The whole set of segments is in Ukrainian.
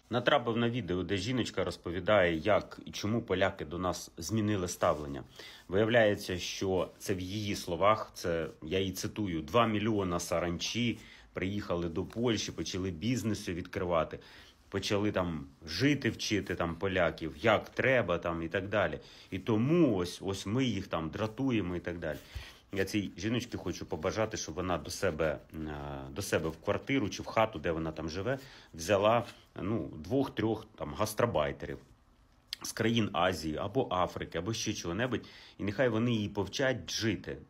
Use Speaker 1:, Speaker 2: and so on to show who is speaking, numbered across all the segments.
Speaker 1: Натрапив на відео, де жіночка розповідає, як і чому поляки до нас змінили ставлення. Виявляється, що це в її словах, це я її цитую, 2 мільйона саранчі приїхали до Польщі, почали бізнеси відкривати, почали там жити, вчити там поляків, як треба там і так далі. І тому ось ми їх там дратуємо і так далі. Я цій жіночці хочу побажати, щоб вона до себе в квартиру чи в хату, де вона там живе, взяла 2-3 там гастробайтерів з країн Азії або Африки, або ще чого-небудь, і нехай вони її повчать жити.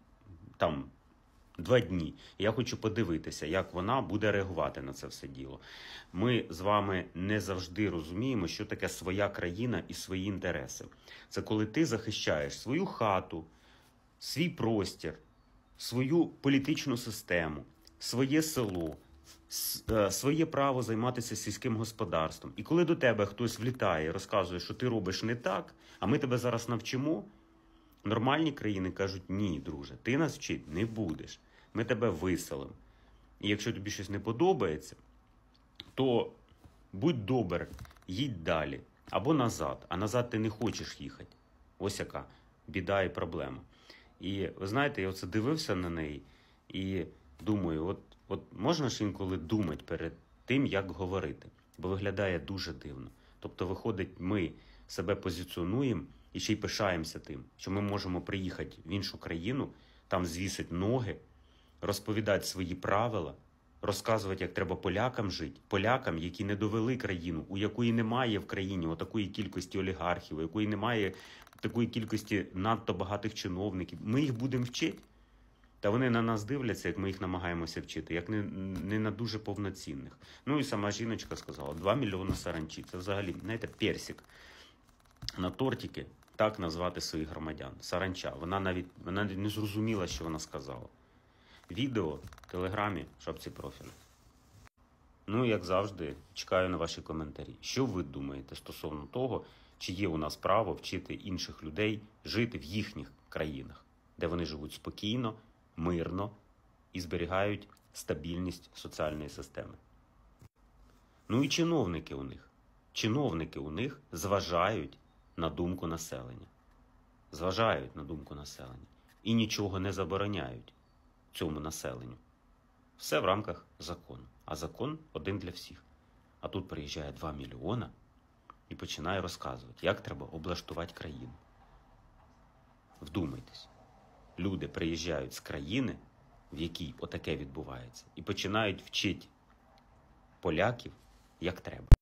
Speaker 1: 2 дні. Я хочу подивитися, як вона буде реагувати на це все діло. Ми з вами не завжди розуміємо, що таке своя країна і свої інтереси. Це коли ти захищаєш свою хату, свій простір, свою політичну систему, своє село, своє право займатися сільським господарством. І коли до тебе хтось влітає і розказує, що ти робиш не так, а ми тебе зараз навчимо, нормальні країни кажуть: ні, друже, ти нас вчити не будеш, ми тебе виселимо. І якщо тобі щось не подобається, то будь добр, їдь далі або назад, а назад ти не хочеш їхати. Ось яка біда і проблема. І ви знаєте, я оце дивився на неї і думаю, от можна ж інколи думати перед тим, як говорити, бо виглядає дуже дивно. Тобто, виходить, ми себе позиціонуємо і ще й пишаємося тим, що ми можемо приїхати в іншу країну, там звісити ноги, розповідати свої правила, розказувати, як треба полякам жити, полякам, які не довели країну, у якої немає в країні такої кількості олігархів, у якої немає такої кількості надто багатих чиновників. Ми їх будемо вчити? Та вони на нас дивляться, як ми їх намагаємося вчити, як не на дуже повноцінних. Ну і сама жіночка сказала, 2 мільйони саранчі. Це взагалі, знаєте, персик на тортики так назвати своїх громадян. Саранча. Вона навіть не зрозуміла, що вона сказала. Відео в Телеграмі, в шапці профілю. Ну, як завжди, чекаю на ваші коментарі. Що ви думаєте стосовно того, чи є у нас право вчити інших людей жити в їхніх країнах, де вони живуть спокійно, мирно і зберігають стабільність соціальної системи. Ну і чиновники у них зважають на думку населення. Зважають на думку населення. І нічого не забороняють цьому населенню. Все в рамках закону. А закон один для всіх. А тут приїжджає 2 мільйона і починає розказувати, як треба облаштувати країну. Вдумайтесь. Люди приїжджають з країни, в якій отаке відбувається, і починають вчити поляків, як треба.